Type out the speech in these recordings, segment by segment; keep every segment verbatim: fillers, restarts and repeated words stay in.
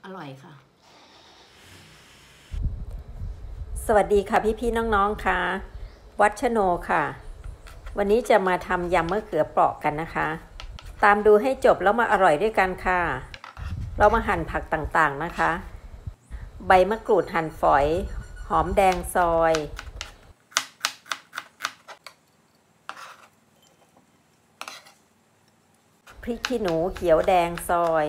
อร่อยค่ะสวัสดีค่ะพี่ๆน้องๆค่ะวัชโนค่ะวันนี้จะมาทำยำมะเขือเปราะกันนะคะตามดูให้จบแล้วมาอร่อยด้วยกันค่ะเรามาหั่นผักต่างๆนะคะใบมะกรูดหั่นฝอยหอมแดงซอยพริกขี้หนูเขียวแดงซอย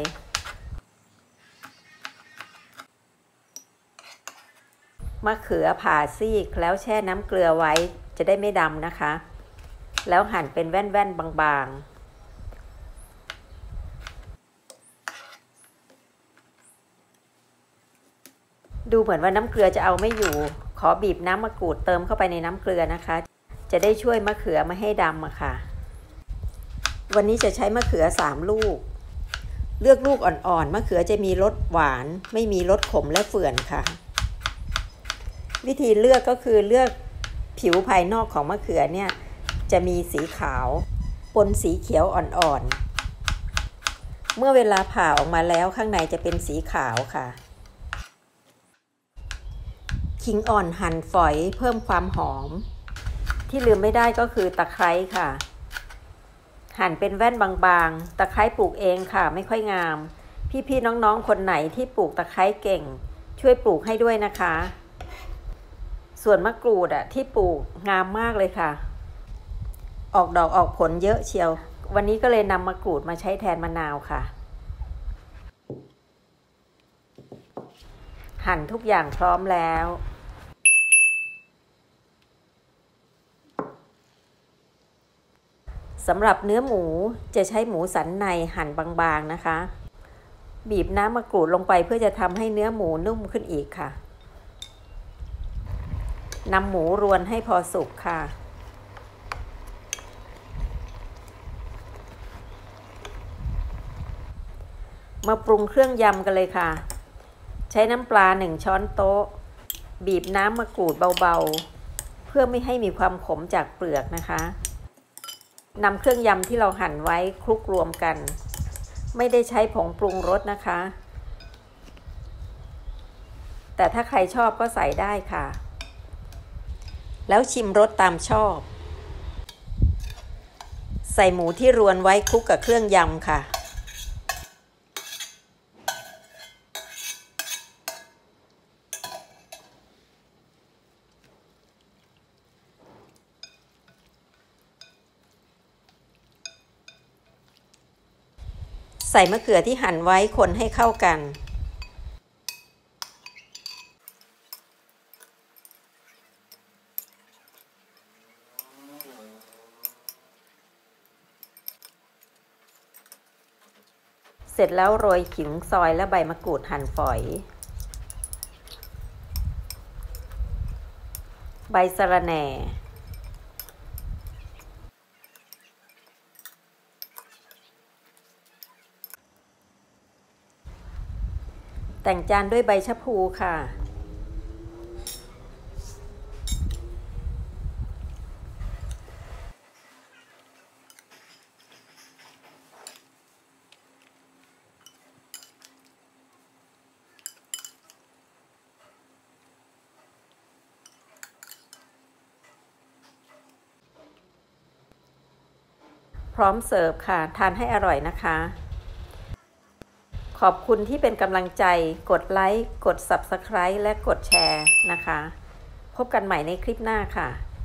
มะเขือผ่าซีกแล้วแช่น้ำเกลือไว้จะได้ไม่ดำนะคะแล้วหั่นเป็นแว่นๆบางๆดูเหมือนว่าน้ำเกลือจะเอาไม่อยู่ขอบีบน้ำมะกรูดเติมเข้าไปในน้ำเกลือนะคะจะได้ช่วยมะเขือไม่ให้ดำอะค่ะวันนี้จะใช้มะเขือสามลูกเลือกลูกอ่อนๆมะเขือจะมีรสหวานไม่มีรสขมและเฝื่อนค่ะวิธีเลือกก็คือเลือกผิวภายนอกของมะเขือเนี่ยจะมีสีขาวปนสีเขียวอ่อนๆเมื่อเวลาผ่าออกมาแล้วข้างในจะเป็นสีขาวค่ะขิงอ่อนหั่นฝอยเพิ่มความหอมที่ลืมไม่ได้ก็คือตะไคร้ค่ะหั่นเป็นแว่นบางๆตะไคร้ปลูกเองค่ะไม่ค่อยงามพี่ๆน้องๆคนไหนที่ปลูกตะไคร้เก่งช่วยปลูกให้ด้วยนะคะส่วนมะกรูดอ่ะที่ปลูกงามมากเลยค่ะออกดอกออกผลเยอะเชียววันนี้ก็เลยนำมะกรูดมาใช้แทนมะนาวค่ะหั่นทุกอย่างพร้อมแล้วสำหรับเนื้อหมูจะใช้หมูสันในหั่นบางๆนะคะบีบน้ำมะกรูดลงไปเพื่อจะทำให้เนื้อหมูนุ่มขึ้นอีกค่ะนำหมูรวนให้พอสุกค่ะมาปรุงเครื่องยำกันเลยค่ะใช้น้ำปลาหนึ่งช้อนโต๊ะบีบน้ำมะกรูดเบาๆเพื่อไม่ให้มีความขมจากเปลือกนะคะนำเครื่องยำที่เราหั่นไว้คลุกรวมกันไม่ได้ใช้ผงปรุงรสนะคะแต่ถ้าใครชอบก็ใส่ได้ค่ะแล้วชิมรสตามชอบใส่หมูที่รวนไว้คลุกกับเครื่องยำค่ะใส่มะเขือที่หั่นไว้คนให้เข้ากันเสร็จแล้วโรยขิงซอยและใบมะกรูดหั่นฝอยใบสะระแหน่แต่งจานด้วยใบชะพูค่ะพร้อมเสิร์ฟค่ะทานให้อร่อยนะคะขอบคุณที่เป็นกำลังใจกดไลค์กด ซับสไครบ์ และกดแชร์นะคะพบกันใหม่ในคลิปหน้าค่ะ